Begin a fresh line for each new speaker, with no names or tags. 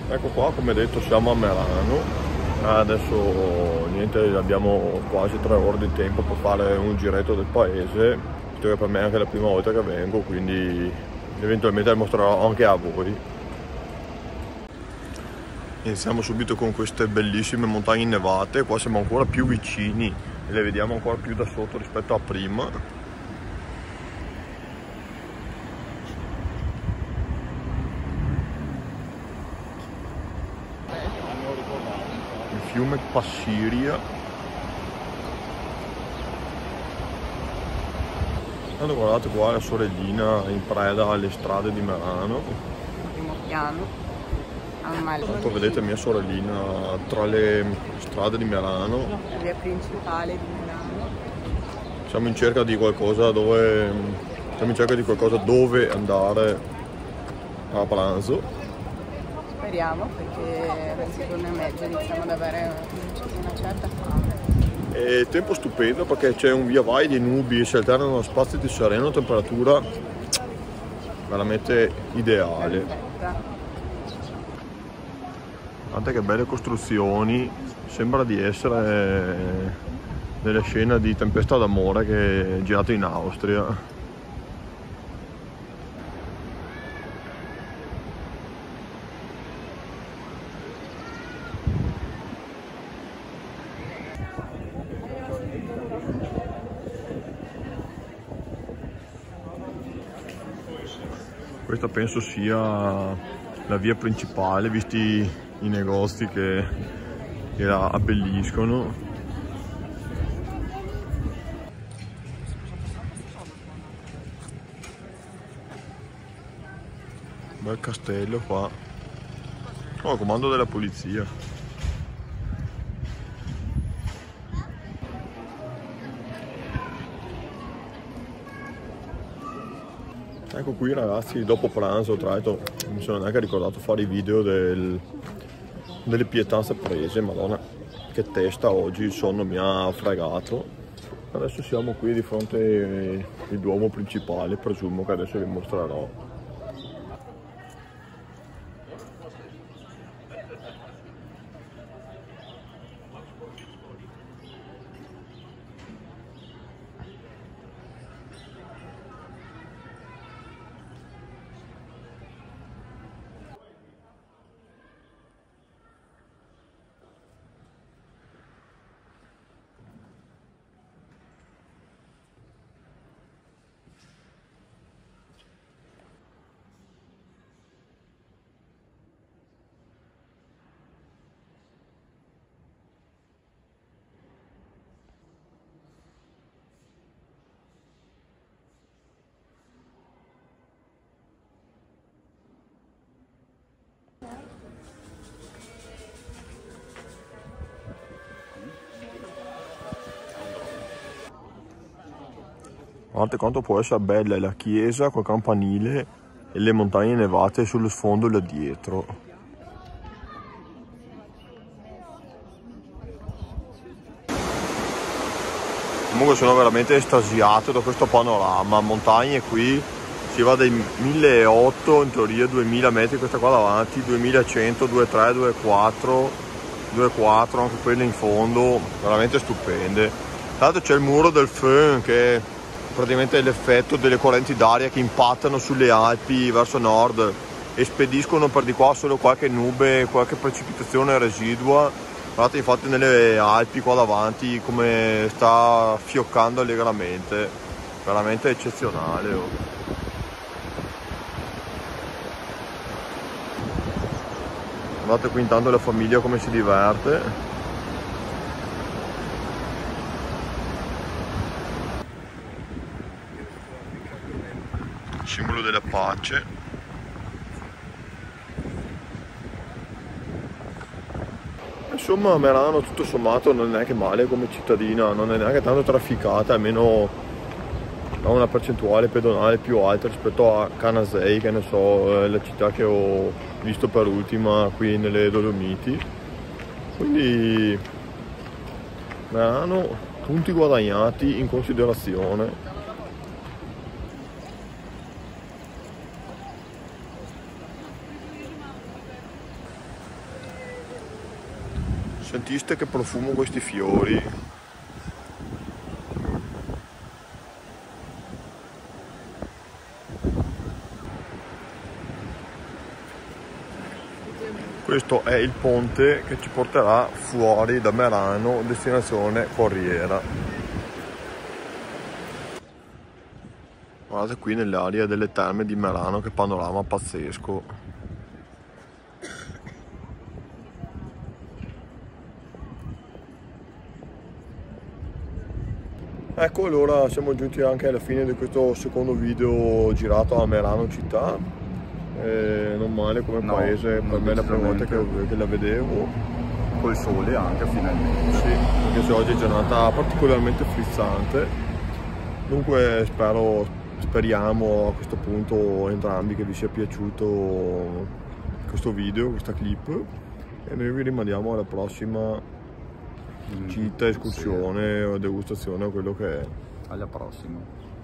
Ecco qua, come detto, siamo a Merano. Adesso niente, abbiamo quasi 3 ore di tempo per fare un giretto del paese, visto che per me è anche la prima volta che vengo, quindi eventualmente le mostrerò anche a voi. Iniziamo subito con queste bellissime montagne innevate. Qua siamo ancora più vicini e le vediamo ancora più da sotto rispetto a prima. Il fiume Passiria. Allora, guardate qua la sorellina in preda alle strade di Merano.
Primo piano.
Ecco, vedete mia sorellina tra le strade di Merano.
La via principale di Milano.
Siamo in cerca di qualcosa dove andare a pranzo.
Speriamo, perché alle 2:30 iniziamo ad avere una certa fame.
E tempo stupendo perché c'è un via vai di nubi e si alternano spazi di sereno, temperatura veramente ideale.
Perfetta.
Guardate che belle costruzioni, sembra di essere nelle scene di Tempesta d'amore che è girato in Austria. Questa penso sia la via principale, visti i negozi che la abbelliscono. Bel castello qua. Oh, comando della polizia. Ecco qui ragazzi, dopo pranzo, tra l'altro mi sono neanche ricordato fare i video delle pietanze prese, madonna che testa oggi, il sonno mi ha fregato. Adesso siamo qui di fronte al Duomo principale, presumo che adesso vi mostrerò. Guardate quanto può essere bella la chiesa col campanile e le montagne nevate sullo sfondo là dietro. Comunque sono veramente estasiato da questo panorama, montagne qui, si va dai 1800 in teoria 2000 metri, questa qua davanti, 2100, 23, 24, 24, anche quelle in fondo, veramente stupende. Tra l'altro c'è il muro del Föhn che è praticamente l'effetto delle correnti d'aria che impattano sulle Alpi verso nord e spediscono per di qua solo qualche nube, qualche precipitazione residua. Guardate infatti nelle Alpi qua davanti come sta fioccando allegramente, veramente eccezionale. Oh. Guardate qui intanto la famiglia come si diverte. Simbolo della pace. Insomma Merano tutto sommato non è neanche male come cittadina, non è neanche tanto trafficata, almeno ha una percentuale pedonale più alta rispetto a Canazei, che ne so, la città che ho visto per ultima qui nelle Dolomiti. Quindi Merano, punti guadagnati in considerazione. Sentiste che profumo questi fiori? Questo è il ponte che ci porterà fuori da Merano, destinazione Corriera. Guardate qui nell'area delle terme di Merano, che panorama pazzesco. Ecco, allora siamo giunti anche alla fine di questo secondo video girato a Merano città. Non male come paese, per me è la prima volta che la vedevo.
Col sole anche finalmente.
Sì, anche se oggi è giornata particolarmente frizzante. Dunque speriamo a questo punto entrambi che vi sia piaciuto questo video, questa clip, e noi vi rimandiamo alla prossima gita, escursione o degustazione o quello che è.
Alla prossima.